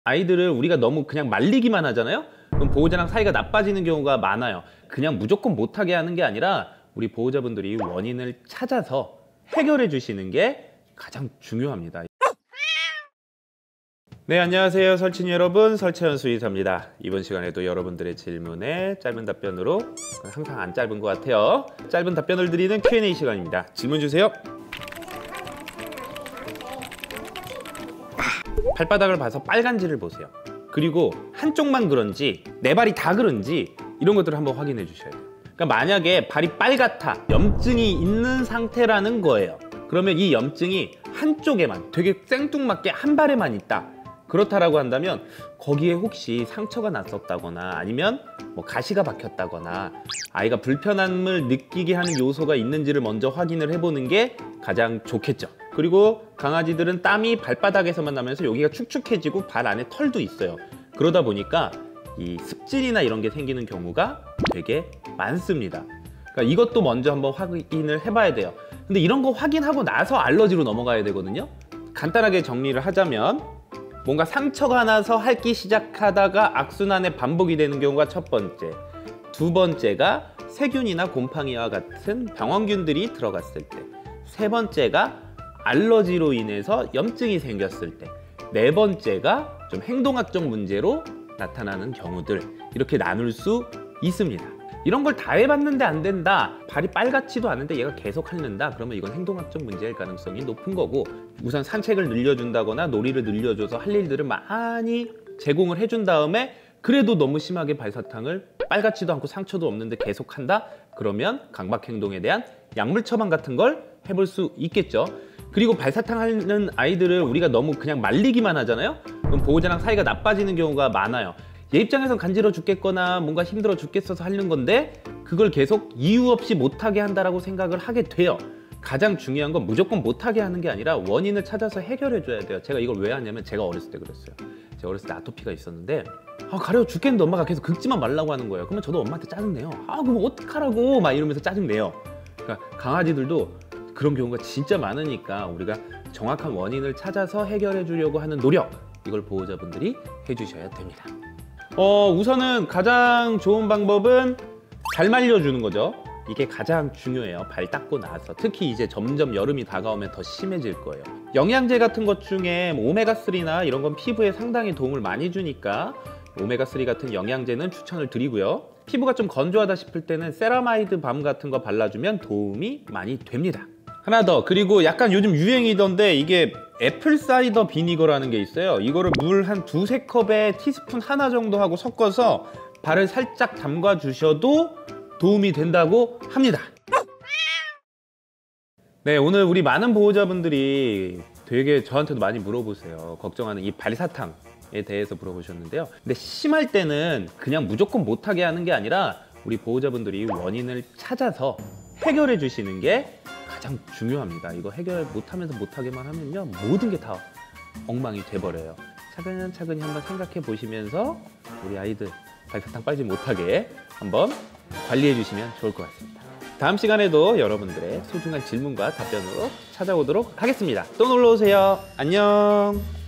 아이들을 우리가 너무 그냥 말리기만 하잖아요. 그럼 보호자랑 사이가 나빠지는 경우가 많아요. 그냥 무조건 못하게 하는 게 아니라 우리 보호자분들이 원인을 찾아서 해결해 주시는 게 가장 중요합니다. 네, 안녕하세요 설친이 여러분, 설채연 수의사입니다. 이번 시간에도 여러분들의 질문에 짧은 답변으로, 항상 안 짧은 것 같아요, 짧은 답변을 드리는 Q&A 시간입니다. 질문 주세요. 발바닥을 봐서 빨간지를 보세요. 그리고 한쪽만 그런지 내 발이 다 그런지 이런 것들을 한번 확인해 주셔야 돼요. 그러니까 만약에 발이 빨갛다, 염증이 있는 상태라는 거예요. 그러면 이 염증이 한쪽에만, 되게 생뚱맞게 한 발에만 있다, 그렇다라고 한다면 거기에 혹시 상처가 났었다거나 아니면 뭐 가시가 박혔다거나 아이가 불편함을 느끼게 하는 요소가 있는지를 먼저 확인을 해보는 게 가장 좋겠죠. 그리고 강아지들은 땀이 발바닥에서만 나면서 여기가 축축해지고 발 안에 털도 있어요. 그러다 보니까 이 습진이나 이런 게 생기는 경우가 되게 많습니다. 그러니까 이것도 먼저 한번 확인을 해봐야 돼요. 근데 이런 거 확인하고 나서 알러지로 넘어가야 되거든요. 간단하게 정리를 하자면, 뭔가 상처가 나서 핥기 시작하다가 악순환의 반복이 되는 경우가 첫 번째, 두 번째가 세균이나 곰팡이와 같은 병원균들이 들어갔을 때, 세 번째가 알러지로 인해서 염증이 생겼을 때, 네 번째가 좀 행동학적 문제로 나타나는 경우들, 이렇게 나눌 수 있습니다. 이런 걸 다 해봤는데 안 된다, 발이 빨갛지도 않은데 얘가 계속 핥는다, 그러면 이건 행동학적 문제일 가능성이 높은 거고, 우선 산책을 늘려준다거나 놀이를 늘려줘서 할 일들을 많이 제공을 해준 다음에 그래도 너무 심하게 발사탕을, 빨갛지도 않고 상처도 없는데 계속 한다, 그러면 강박행동에 대한 약물 처방 같은 걸 해볼 수 있겠죠. 그리고 발사탕 하는 아이들을 우리가 너무 그냥 말리기만 하잖아요. 그럼 보호자랑 사이가 나빠지는 경우가 많아요. 얘 입장에선 간지러 죽겠거나 뭔가 힘들어 죽겠어서 하는 건데 그걸 계속 이유 없이 못하게 한다라고 생각을 하게 돼요. 가장 중요한 건 무조건 못하게 하는 게 아니라 원인을 찾아서 해결해 줘야 돼요. 제가 이걸 왜 하냐면, 제가 어렸을 때 그랬어요. 제가 어렸을 때 아토피가 있었는데 가려워 죽겠는데 엄마가 계속 긁지만 말라고 하는 거예요. 그러면 저도 엄마한테 짜증내요. 그럼 어떡하라고 막 이러면서 짜증내요. 그러니까 강아지들도 그런 경우가 진짜 많으니까 우리가 정확한 원인을 찾아서 해결해 주려고 하는 노력, 이걸 보호자분들이 해주셔야 됩니다. 우선은 가장 좋은 방법은 잘 말려주는 거죠. 이게 가장 중요해요. 발 닦고 나서. 특히 이제 점점 여름이 다가오면 더 심해질 거예요. 영양제 같은 것 중에 오메가3나 이런 건 피부에 상당히 도움을 많이 주니까 오메가3 같은 영양제는 추천을 드리고요. 피부가 좀 건조하다 싶을 때는 세라마이드 밤 같은 거 발라주면 도움이 많이 됩니다. 하나 더, 그리고 약간 요즘 유행이던데 이게 애플 사이더 비니거라는 게 있어요. 이거를 물 한 두세 컵에 티스푼 하나 정도 하고 섞어서 발을 살짝 담가 주셔도 도움이 된다고 합니다. 네, 오늘 우리 많은 보호자분들이 되게 저한테도 많이 물어보세요. 걱정하는 이 발사탕에 대해서 물어보셨는데요. 근데 심할 때는 그냥 무조건 못하게 하는 게 아니라 우리 보호자분들이 원인을 찾아서 해결해 주시는 게 가장 중요합니다. 이거 해결 못하면서 못하게만 하면요, 모든 게 다 엉망이 돼버려요. 차근차근히 한번 생각해 보시면서 우리 아이들 발사탕 빨지 못하게 한번 관리해 주시면 좋을 것 같습니다. 다음 시간에도 여러분들의 소중한 질문과 답변으로 찾아오도록 하겠습니다. 또 놀러 오세요. 안녕.